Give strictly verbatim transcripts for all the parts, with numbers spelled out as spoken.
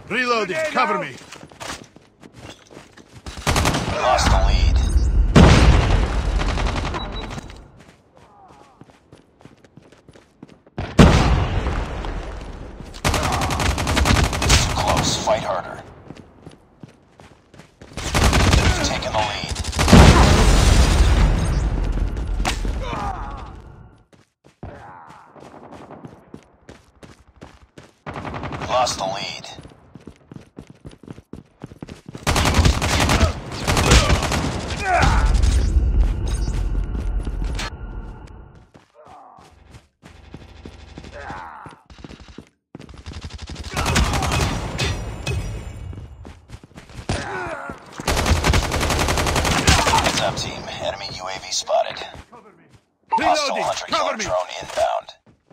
Reloading. Cover me. We lost the lead. Too close. Fight harder. We've taken the lead. We lost the lead. Heads up, team. Enemy U A V spotted. Hostile Reloading. hunter Cover killer me. drone inbound.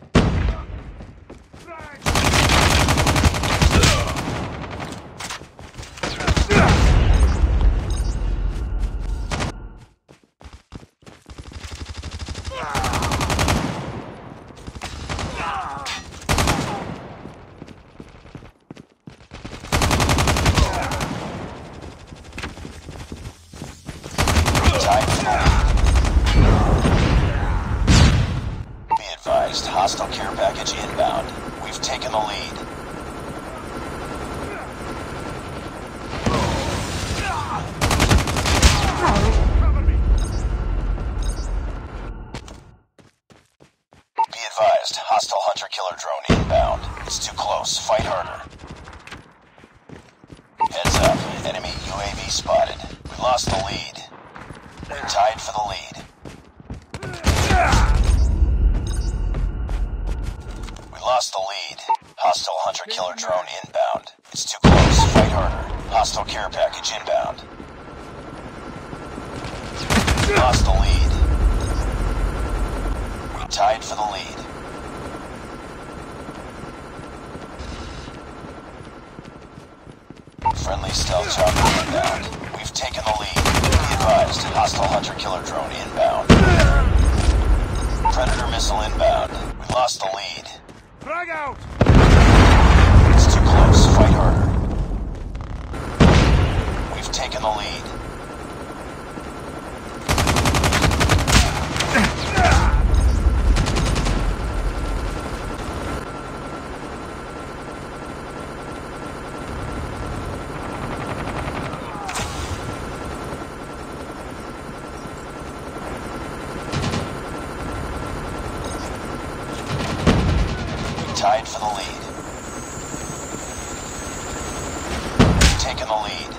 Tied for the lead. Be advised, hostile care package inbound. We've taken the lead. Be advised, hostile hunter killer drone inbound. It's too close. Fight harder. Heads up, enemy U A V spotted. We lost the lead. We tied for the lead. We lost the lead. Hostile hunter killer drone inbound. It's too close. Fight harder. Hostile care package inbound. We lost the lead. We tied for the lead. Friendly stealth chopper inbound. We've taken the lead. Be advised, hostile hunter killer drone inbound. Predator missile inbound. We lost the lead. Frag out. It's too close. Fight harder. We've taken the lead. Tied for the lead. Taking the lead.